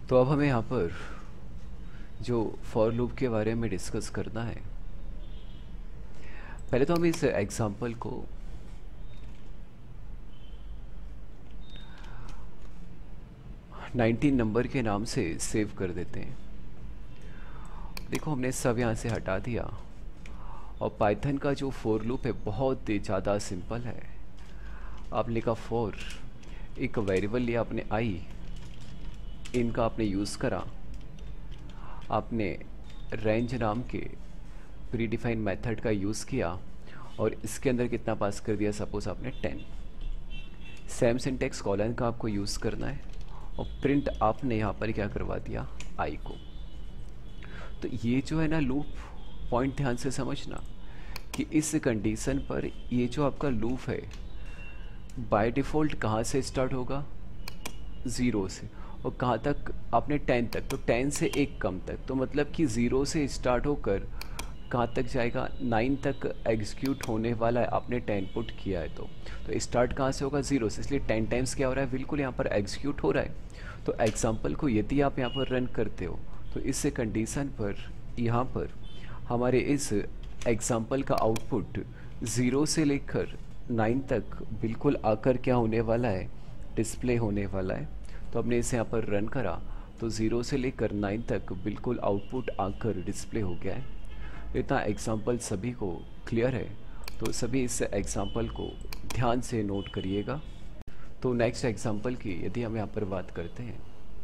तो अब हमें यहाँ पर जो फॉर लूप के बारे में डिस्कस करना है, पहले तो हम इस एग्जांपल को नाइनटीन नंबर के नाम से सेव कर देते हैं। देखो हमने सब यहाँ से हटा दिया और पाइथन का जो फॉर लूप है बहुत ही ज़्यादा सिंपल है। आपने लिखा फॉर, एक वेरिएबल लिया आपने आई, इनका आपने यूज़ करा, आपने रेंज नाम के प्री डिफाइंड मेथड का यूज़ किया और इसके अंदर कितना पास कर दिया, सपोज आपने 10। सेम सिंटेक्स कॉलन का आपको यूज़ करना है और प्रिंट आपने यहाँ पर क्या करवा दिया, आई को। तो ये जो है ना लूप, पॉइंट ध्यान से समझना कि इस कंडीशन पर ये जो आपका लूप है बाय डिफ़ॉल्ट कहाँ से स्टार्ट होगा, 0 से, और कहाँ तक आपने 10 तक, तो 10 से एक कम तक, तो मतलब कि 0 से स्टार्ट होकर कहाँ तक जाएगा, 9 तक एग्जीक्यूट होने वाला है। आपने 10 पुट किया है तो स्टार्ट कहाँ से होगा, 0 से, इसलिए 10 टाइम्स क्या हो रहा है, बिल्कुल यहाँ पर एग्जीक्यूट हो रहा है। तो एग्जाम्पल को यदि आप यहाँ पर रन करते हो तो इस कंडीशन पर यहाँ पर हमारे इस एग्जाम्पल का आउटपुट 0 से लेकर 9 तक बिल्कुल आकर क्या होने वाला है, डिस्प्ले होने वाला है। तो हमने इसे यहाँ पर रन करा तो 0 से लेकर 9 तक बिल्कुल आउटपुट आकर डिस्प्ले हो गया है। इतना एग्जाम्पल सभी को क्लियर है, तो सभी इस एग्जाम्पल को ध्यान से नोट करिएगा। तो नेक्स्ट एग्जाम्पल की यदि हम यहाँ पर बात करते हैं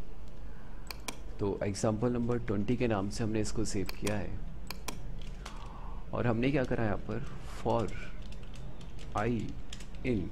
तो एग्जाम्पल नंबर 20 के नाम से हमने इसको सेव किया है और हमने क्या करा यहाँ पर, फॉर आई इन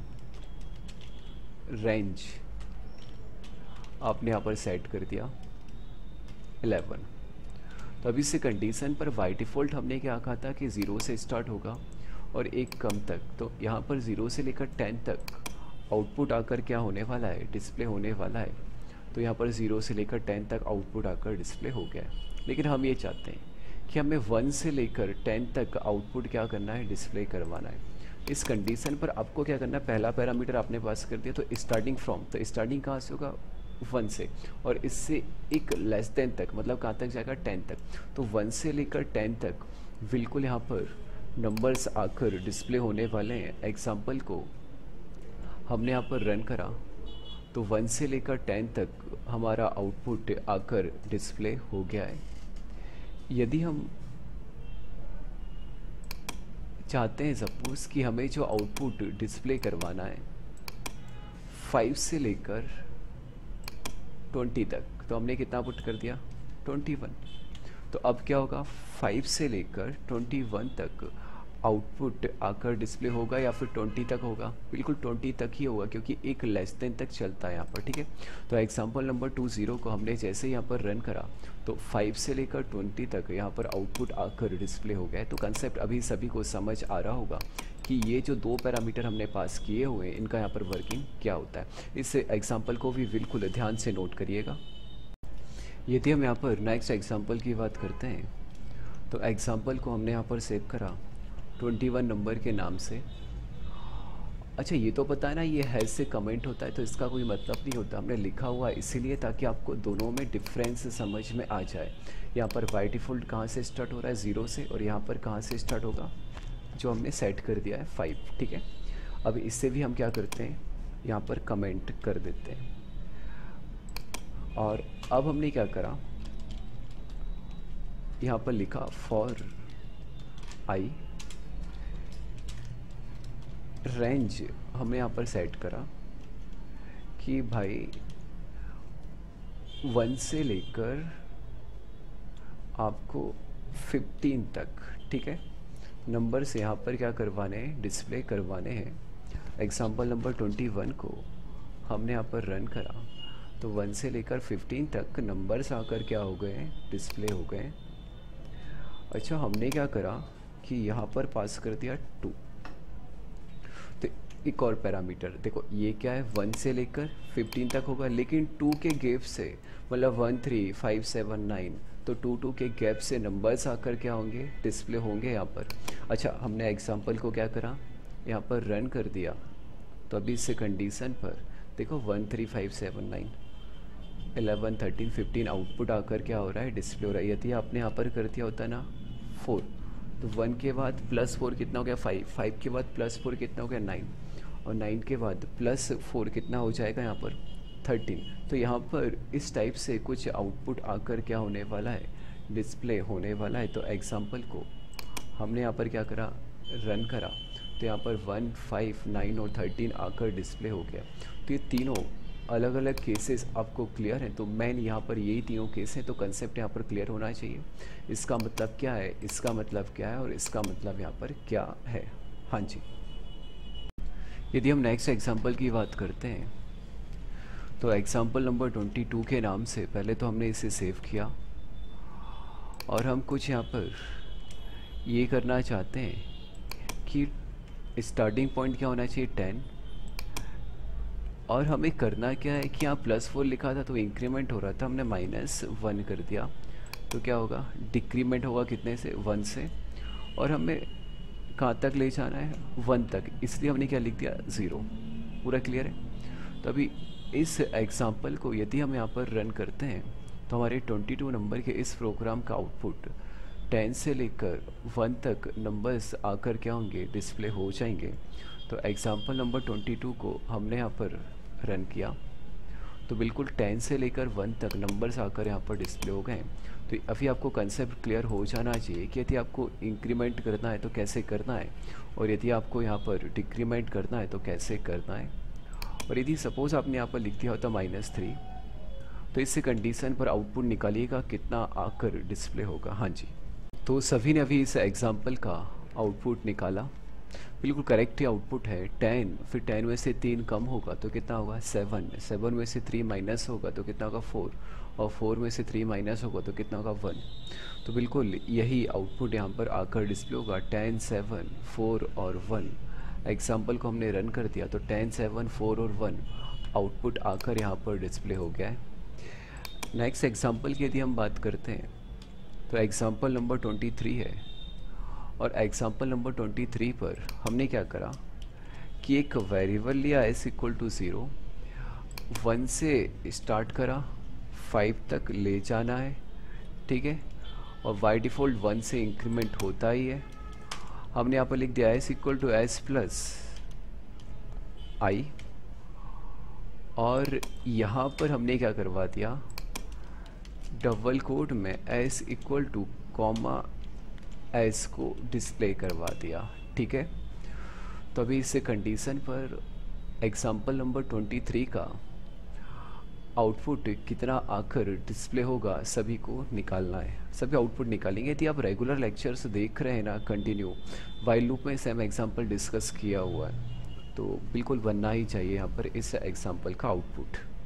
रेंज आपने यहाँ पर सेट कर दिया 11। तो अभी से कंडीशन पर बाय डिफ़ॉल्ट हमने क्या कहा था कि 0 से स्टार्ट होगा और एक कम तक, तो यहाँ पर 0 से लेकर 10 तक आउटपुट आकर क्या होने वाला है, डिस्प्ले होने वाला है। तो यहाँ पर 0 से लेकर 10 तक आउटपुट आकर डिस्प्ले हो गया है। लेकिन हम ये चाहते हैं कि हमें 1 से लेकर 10 तक आउटपुट क्या करना है, डिस्प्ले करवाना है। इस कंडीशन पर आपको क्या करना है, पहला पैरामीटर आपने पास कर दिया, तो स्टार्टिंग फ्रॉम, तो स्टार्टिंग कहाँ से होगा, 1 से, और इससे एक लेस देन तक, मतलब कहाँ तक जाएगा, 10 तक। तो 1 से लेकर 10 तक बिल्कुल यहाँ पर नंबर्स आकर डिस्प्ले होने वाले हैं। एग्जाम्पल को हमने यहाँ पर रन करा तो 1 से लेकर 10 तक हमारा आउटपुट आकर डिस्प्ले हो गया है। यदि हम चाहते हैं सपोज कि हमें जो आउटपुट डिस्प्ले करवाना है 5 से लेकर 20 तक, तो हमने कितना पुट कर दिया, 21। तो अब क्या होगा, 5 से लेकर 21 तक आउटपुट आकर डिस्प्ले होगा या फिर 20 तक होगा, बिल्कुल 20 तक ही होगा क्योंकि एक लेस देन तक चलता है यहाँ पर, ठीक है। तो एग्जांपल नंबर 20 को हमने जैसे यहाँ पर रन करा तो 5 से लेकर 20 तक यहाँ पर आउटपुट आकर डिस्प्ले हो गया है। तो कंसेप्ट अभी सभी को समझ आ रहा होगा कि ये जो दो पैरामीटर हमने पास किए हुए हैं इनका यहाँ पर वर्किंग क्या होता है। इस एग्जाम्पल को भी बिल्कुल ध्यान से नोट करिएगा। यदि हम यहाँ पर नेक्स्ट एग्जाम्पल की बात करते हैं तो एग्जाम्पल को हमने यहाँ पर सेव करा 21 नंबर के नाम से। अच्छा ये तो पता है ना, ये हैज़ से कमेंट होता है तो इसका कोई मतलब नहीं होता, हमने लिखा हुआ इसीलिए ताकि आपको दोनों में डिफरेंस समझ में आ जाए। यहाँ पर बाय डिफ़ॉल्ट कहाँ से स्टार्ट हो रहा है, 0 से, और यहाँ पर कहाँ से स्टार्ट होगा, जो हमने सेट कर दिया है 5, ठीक है। अब इससे भी हम क्या करते हैं, यहाँ पर कमेंट कर देते हैं। और अब हमने क्या करा, यहाँ पर लिखा फॉर आई रेंज, हमने यहाँ पर सेट करा कि भाई 1 से लेकर आपको 15 तक, ठीक है, नंबर से यहाँ पर क्या करवाने हैं, डिस्प्ले करवाने हैं। एग्जाम्पल नंबर 21 को हमने यहाँ पर रन करा तो 1 से लेकर 15 तक नंबर्स आकर क्या हो गए, डिस्प्ले हो गए। अच्छा हमने क्या करा कि यहाँ पर पास कर दिया 2। तो एक और पैरामीटर देखो, ये क्या है, 1 से लेकर 15 तक होगा, लेकिन 2 के गैप से, मतलब 1 3 5 7 9, तो 2 के गैप से नंबर्स आकर क्या होंगे, डिस्प्ले होंगे यहाँ पर। अच्छा हमने एग्जांपल को क्या करा, यहाँ पर रन कर दिया तो अभी इस कंडीशन पर देखो 1 3 5 7 9, 11 13 15 आउटपुट आकर क्या हो रहा है, डिस्प्ले हो रहा है। यदि आपने यहाँ पर कर दिया होता ना 4, तो 1 के बाद +4 कितना हो गया 5, 5 के बाद +4 कितना हो गया 9, और 9 के बाद +4 कितना हो जाएगा यहाँ पर 13। तो यहाँ पर इस टाइप से कुछ आउटपुट आकर क्या होने वाला है, डिस्प्ले होने वाला है। तो एग्जाम्पल को हमने यहाँ पर क्या करा, रन करा, तो यहाँ पर 1 5 9 और 13 आकर डिस्प्ले हो गया। तो ये तीनों अलग अलग केसेस आपको क्लियर हैं। तो मेन यहाँ पर यही तीनों केस हैं, तो कंसेप्ट यहाँ पर क्लियर होना चाहिए। इसका मतलब क्या है, इसका मतलब क्या है, और इसका मतलब यहाँ पर क्या है। हाँ जी, यदि हम नेक्स्ट एग्जांपल की बात करते हैं, तो एग्जांपल नंबर 22 के नाम से पहले तो हमने इसे सेव किया, और हम कुछ यहाँ पर ये करना चाहते हैं कि स्टार्टिंग पॉइंट क्या होना चाहिए 10, और हमें करना क्या है कि यहाँ +4 लिखा था तो इंक्रीमेंट हो रहा था, हमने -1 कर दिया, तो क्या होगा, डिक्रीमेंट होगा कितने से, 1 से, और हमें कहाँ तक ले जाना है 1 तक, इसलिए हमने क्या लिख दिया 0। पूरा क्लियर है। तो अभी इस एग्जांपल को यदि हम यहाँ पर रन करते हैं, तो हमारे 22 नंबर के इस प्रोग्राम का आउटपुट 10 से लेकर 1 तक नंबर्स आकर क्या होंगे, डिस्प्ले हो जाएंगे। तो एग्जांपल नंबर 22 को हमने यहाँ पर रन किया, तो बिल्कुल 10 से लेकर 1 तक नंबर्स आकर यहाँ पर डिस्प्ले हो गए। तो अभी आपको कंसेप्ट क्लियर हो जाना चाहिए कि यदि आपको इंक्रीमेंट करना है तो कैसे करना है, और यदि आपको यहाँ पर डिक्रीमेंट करना है तो कैसे करना है। और यदि सपोज़ आपने यहाँ पर लिख दिया होता -3, तो इससे कंडीशन पर आउटपुट निकालिएगा कितना आकर डिस्प्ले होगा। हाँ जी, तो सभी ने अभी इस एग्जाम्पल का आउटपुट निकाला, बिल्कुल करेक्ट ही आउटपुट है 10, फिर 10 में से 3 कम होगा तो कितना होगा 7, 7 में से 3 माइनस होगा तो कितना होगा 4, और 4 में से 3 माइनस होगा तो कितना होगा 1। तो बिल्कुल यही आउटपुट यहाँ पर आकर डिस्प्ले होगा 10 7 4 और 1। एग्जाम्पल को हमने रन कर दिया तो 10 7 4 और 1 आउटपुट आकर यहाँ पर डिस्प्ले हो गया है। नेक्स्ट एग्जाम्पल की यदि हम बात करते हैं, तो एग्जाम्पल नंबर 23 है, और एग्जाम्पल नंबर 23 पर हमने क्या करा कि एक वेरिएबल लिया s=0, 1 से स्टार्ट करा 5 तक ले जाना है, ठीक है, और बाय डिफ़ॉल्ट 1 से इंक्रीमेंट होता ही है। हमने यहाँ पर लिख दिया s+i, और यहाँ पर हमने क्या करवा दिया, डबल कोट में s को डिस्प्ले करवा दिया, ठीक है। तो अभी इससे कंडीशन पर एग्जाम्पल नंबर 23 का आउटपुट कितना आकर डिस्प्ले होगा सभी को निकालना है। सभी आउटपुट निकालेंगे। यदि आप रेगुलर लेक्चर्स देख रहे हैं ना कंटिन्यू, वाइल लूप में सेम एग्जाम्पल डिस्कस किया हुआ है, तो बिल्कुल बनना ही चाहिए यहाँ पर इस एग्जाम्पल का आउटपुट।